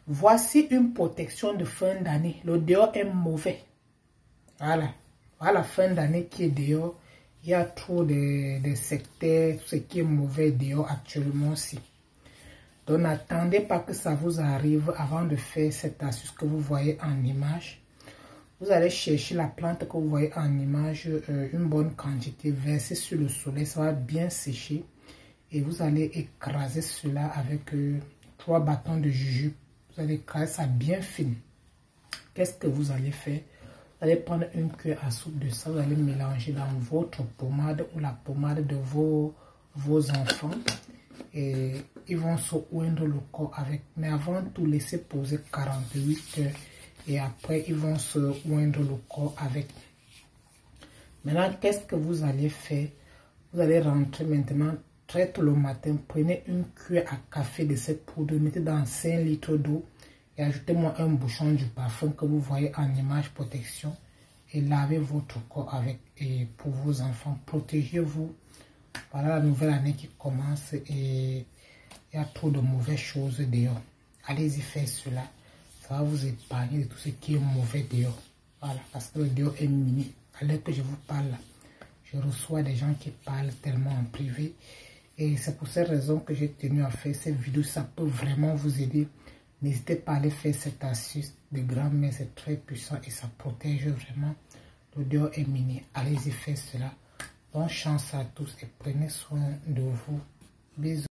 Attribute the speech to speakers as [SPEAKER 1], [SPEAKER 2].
[SPEAKER 1] Voici une protection de fin d'année. Le dehors est mauvais. Voilà. Voilà la fin d'année qui est dehors. Il y a trop de secteurs, tout ce qui est mauvais dehors actuellement aussi. Donc n'attendez pas que ça vous arrive avant de faire cette astuce que vous voyez en image. Vous allez chercher la plante que vous voyez en image, une bonne quantité, verser sur le soleil, ça va bien sécher. Et vous allez écraser cela avec 3 bâtons de jujube. Vous allez écraser ça bien fine. Qu'est-ce que vous allez faire? Vous allez prendre une cuillère à soupe de ça, vous allez mélanger dans votre pommade ou la pommade de vos enfants. Et ils vont se oindre le corps avec. Mais avant tout, laisser poser 48 heures. Et après, ils vont se oindre le corps avec. Maintenant, qu'est-ce que vous allez faire? Vous allez rentrer maintenant très tôt le matin. Prenez une cuillère à café de cette poudre, mettez dans 5 litres d'eau et ajoutez-moi un bouchon du parfum que vous voyez en image protection et lavez votre corps avec. Et pour vos enfants, protégez-vous. Voilà la nouvelle année qui commence et il y a trop de mauvaises choses dehors. Allez-y faire cela. Ça va vous épargner de tout ce qui est mauvais dehors. Voilà, parce que le dehors est mini. À l'heure que je vous parle là, je reçois des gens qui parlent tellement en privé. Et c'est pour cette raison que j'ai tenu à faire cette vidéo. Ça peut vraiment vous aider. N'hésitez pas à aller faire cette astuce de grand-mère. C'est très puissant et ça protège vraiment. Le dehors est mini. Allez-y faire cela. Bonne chance à tous et prenez soin de vous. Bisous.